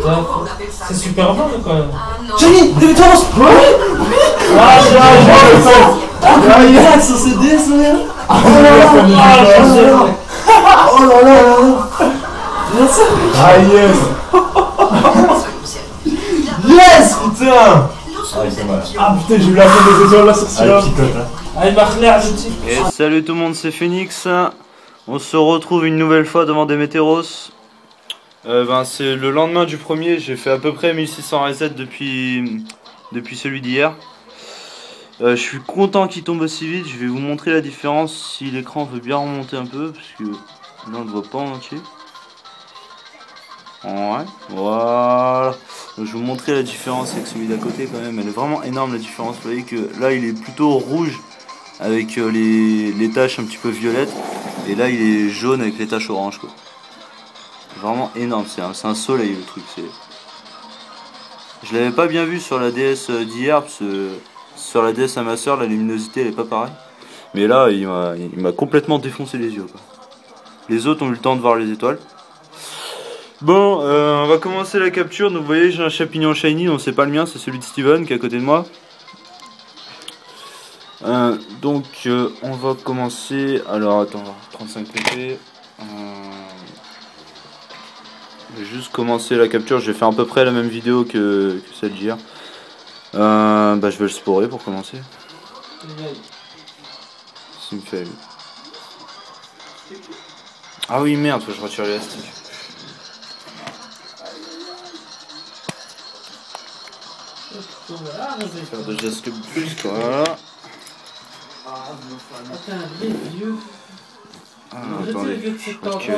C'est super bon quand même. Jenny, demi-tour. Ah, regarde, ça se descend. Oh là là. Ah yes. Yes, putain. Ah putain, j'ai eu la fin des étoiles là sur celui-là. Allez, Marclair, je dis. Et salut tout le monde, c'est Phoenix. On se retrouve une nouvelle fois devant des météros. C'est le lendemain du premier, j'ai fait à peu près 1600 resets depuis celui d'hier. Je suis content qu'il tombe aussi vite, je vais vous montrer la différence si l'écran veut bien remonter un peu, parce que là on ne le voit pas en entier. Ouais, voilà. Je vais vous montrer la différence avec celui d'à côté quand même, elle est vraiment énorme la différence. Vous voyez que là il est plutôt rouge avec les taches un petit peu violettes, et là il est jaune avec les taches orange quoi. Vraiment énorme, c'est un soleil le truc. Je l'avais pas bien vu sur la DS d'hier, parce que sur la DS à ma soeur la luminosité elle est pas pareille. Mais là il m'a complètement défoncé les yeux quoi. Les autres ont eu le temps de voir les étoiles. Bon, on va commencer la capture. Donc vous voyez j'ai un champignon shiny, donc c'est pas le mien, c'est celui de Steven qui est à côté de moi. On va commencer. Alors attends, 35 pp. Je vais juste commencer la capture. J'ai fait à peu près la même vidéo que celle d'hier. Je vais le sporer pour commencer. S'il me fait. Ah oui merde, faut que je retire l'élastique. Faire de gestes plus, voilà. Ah, attendez, je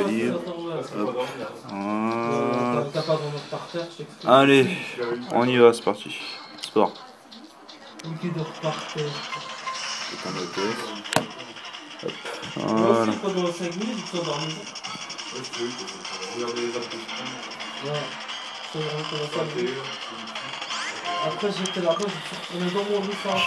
allez, on y va, c'est parti. Sport. Hop. Voilà. Après j'étais là-bas, je suis retourné dans mon lit faire un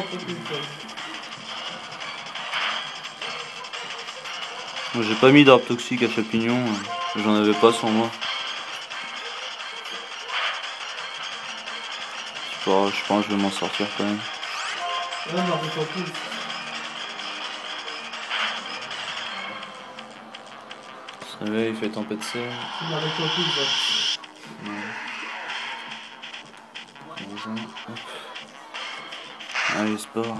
Moi j'ai pas mis d'arbre toxique à champignons, j'en avais pas sur moi. Je pense que je vais m'en sortir quand même. Ouais, non, mais pas plus. Il se réveille, il fait tempête de serre. Allez, sport.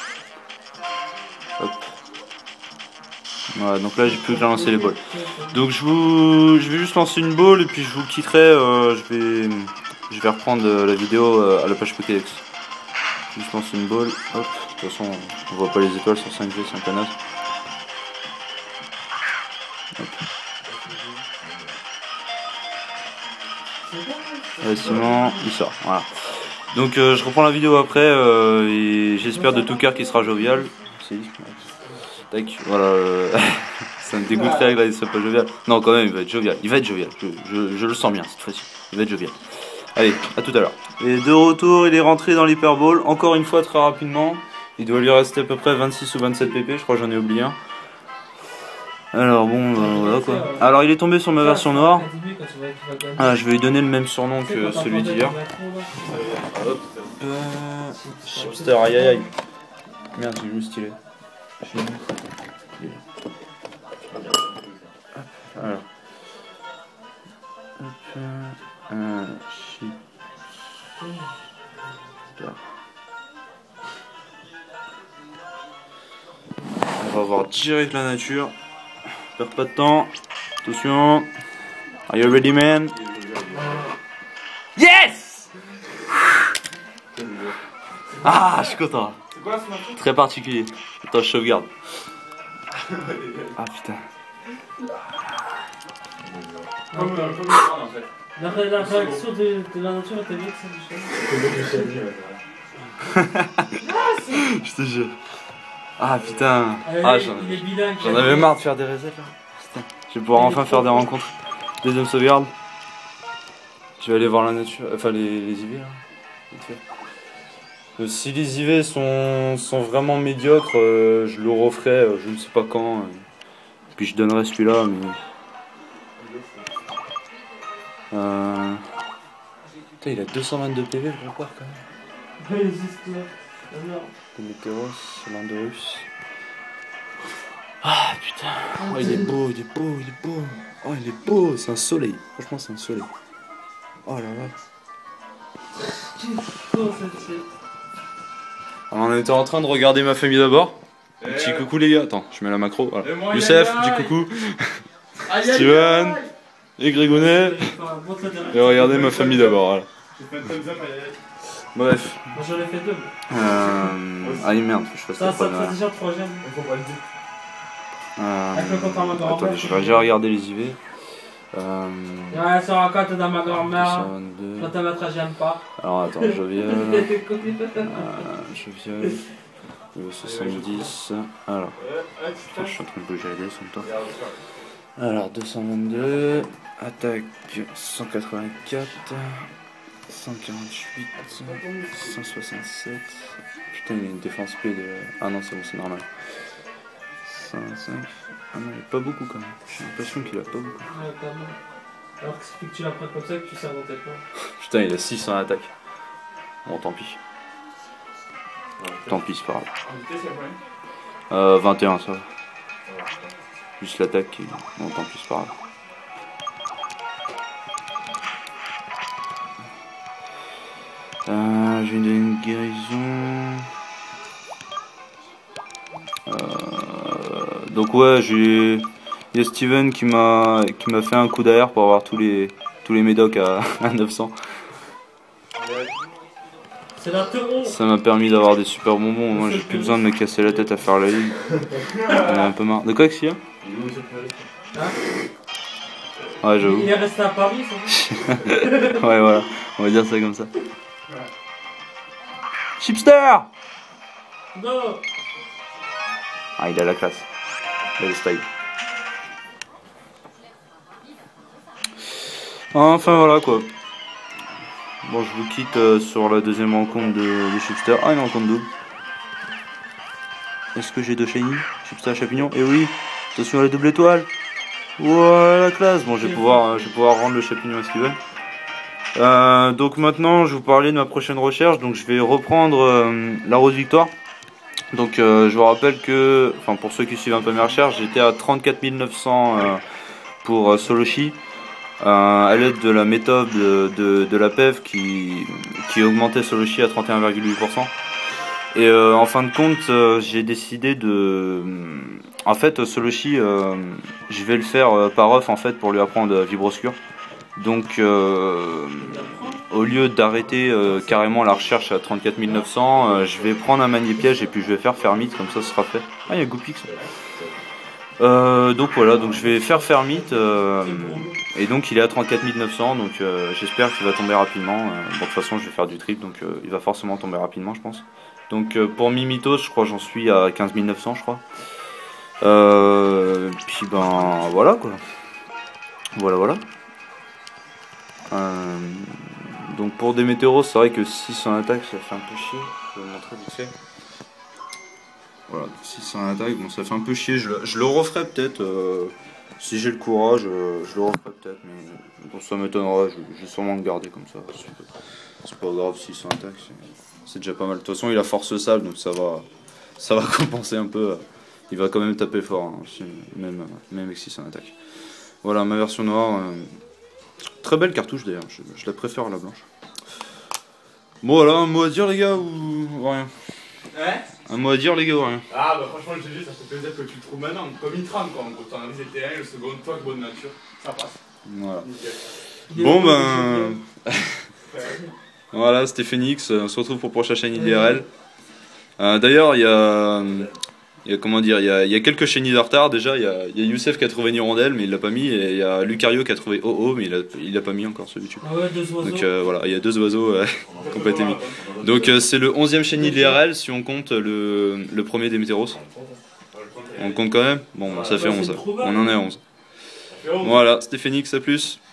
Hop. Voilà, donc là j'ai plus qu'à lancer les balles. Donc je vais juste lancer une balle et puis je vous quitterai. Je vais reprendre la vidéo à la page Pokédex. Juste lancer une balle. Hop. De toute façon on voit pas les étoiles sur 5G, c'est un canard. Allez, Simon, il sort. Voilà. Donc je reprends la vidéo après et j'espère de tout cœur qu'il sera jovial. Tac, voilà. Ça me dégoûterait que là il soit pas jovial. Non quand même il va être jovial. Il va être jovial. Je le sens bien cette fois-ci. Il va être jovial. Allez, à tout à l'heure. Et de retour, il est rentré dans l'hyperball. Encore une fois très rapidement. Il doit lui rester à peu près 26 ou 27 pp. Je crois que j'en ai oublié un. Alors bon, voilà quoi. Alors il est tombé sur ma version noire. Je vais lui donner le même surnom que celui d'hier. Hop. Chipster, aïe aïe aïe. Merde, j'ai mis stylé. Alors. Chipster. On va voir direct la nature. Perds pas de temps. Attention. Are you ready, man? Yes! Ah, je suis content. Très particulier. Attends, je sauvegarde. Ah putain. La réaction de la nature était bien Je te jure. Ah putain. Ah, j'en avais marre de faire des resets là. Putain. Je vais pouvoir enfin faire des rencontres. Deuxième sauvegarde. Je vais aller voir la nature. Enfin les IV là. Si les IV sont vraiment médiocres, je le referai je ne sais pas quand. Puis je donnerai celui-là mais. Putain, il a 222 PV le report quand même. Ouais, il existe là. La merde. Météos, Landorus. Ah putain, oh, il est beau, il est beau, il est beau. Oh, il est beau, c'est un soleil. Franchement, c'est un soleil. Oh là là. Oh, celle-ci. Alors, on était en train de regarder Ma famille d'abord. Petit coucou les gars, attends, je mets la macro. Voilà. Youssef, dis coucou. Steven et Grégounet. Et regardez Ma famille d'abord. Voilà. Bref. Moi j'en ai fait deux. Ah merde, je fasse Ça, la ça première. c'est déjà le troisième. Avec le compte à ma Attends, grand-mère. je vais déjà regarder les IV. Ouais, sur un compte de ma grand-mère. 202. Quand ta maîtresse, j'aime pas. Alors attends, Jovial. Jovial. Le 70. Alors. Putain, je suis en train de bouger la DS en même temps. Alors 222. Attaque 184. 148. 167. Putain, il y a une défense P de. Ah non, c'est bon, c'est normal. 105. Ah non, il n'y a pas beaucoup quand même. J'ai l'impression qu'il a pas beaucoup. Ouais, quand même. Alors que c'est que tu la prends comme ça que tu sers dans tes points. Putain, il a 600 attaque. Bon, tant pis. Tant pis, c'est pas grave. 21, ça va. Juste l'attaque. Bon, tant pis, c'est pas grave. Je vais lui donner une guérison. Donc ouais, il y a Steven qui m'a fait un coup d'AR pour avoir tous les médocs à 900. C'est la taureau. Ça m'a permis d'avoir des super bonbons. Moi j'ai plus besoin de me casser la tête à faire la ligne. J'en ai un peu marre. De quoi que hein? Ouais, j'avoue. Il est resté à Paris, ça. Ouais, voilà, on va dire ça comme ça. Chipster! Non. Ah, il a la classe. Il a le style. Enfin voilà quoi. Bon, je vous quitte sur la deuxième rencontre de Chipster. Ah, une rencontre double. Est-ce que j'ai deux shiny? Chipster Chapignon? Eh oui. Attention à la double étoile. Voilà la classe. Bon, je vais pouvoir rendre le Chapignon à ce qu'il veut. Donc maintenant, je vais vous parler de ma prochaine recherche. Donc je vais reprendre la Rose Victoire. Donc je vous rappelle que, enfin pour ceux qui suivent un peu mes recherches, j'étais à 34 900 pour Soloshi. À l'aide de la méthode de la PEV qui augmentait Soloshi à 31,8%. Et en fin de compte, j'ai décidé de... En fait, Soloshi, je vais le faire par off en fait pour lui apprendre Vibroscure. Donc, au lieu d'arrêter carrément la recherche à 34 900, je vais prendre un manier piège et puis je vais faire Fermite, comme ça ce sera fait. Ah, il y a Goopix. Donc voilà, donc je vais faire Fermite et donc il est à 34 900, donc j'espère qu'il va tomber rapidement. Bon, de toute façon je vais faire du trip, donc il va forcément tomber rapidement je pense. Donc pour Mimitos, je crois j'en suis à 15 900 je crois. Puis ben voilà quoi. Voilà. Donc pour des météoros, c'est vrai que 600 attaques ça fait un peu chier. Je vais vous montrer vite fait. Voilà, 600 attaques, bon ça fait un peu chier, je le referai peut-être, si j'ai le courage, je le referai peut-être, mais bon, ça m'étonnera, je vais sûrement le garder comme ça, c'est pas grave, 600 attaques, c'est déjà pas mal. De toute façon il a force sale, donc ça va compenser un peu, il va quand même taper fort, hein, même avec 600 attaques. Voilà, ma version noire, très belle cartouche d'ailleurs, je la préfère à la blanche. Bon voilà, un mot à dire les gars ou rien? Ouais. Un mot à dire les gars ou rien? Ah bah franchement le GG ça fait plaisir que tu le trouves maintenant, comme Intram quoi en gros, t'en as visé le terrain, le second toi, bonne nature, ça passe. Voilà. Nickel. Bon ben... Voilà, c'était Phoenix, on se retrouve pour le prochain chaîne IDRL. D'ailleurs, il y a comment dire, il y a quelques chaînes de retard déjà, il y a Youssef qui a trouvé Nirondelle mais il l'a pas mis, et il y a Lucario qui a trouvé OO mais il l'a pas mis encore sur YouTube. Ah ouais, deux oiseaux. Donc voilà, il y a deux oiseaux qui n'ont pas été mis. Donc c'est le 11e chenille de l'IRL si on compte le premier des Météros. On compte quand même? Bon, ça fait 11, on en est à 11. Voilà, c'était Phoenix, à plus.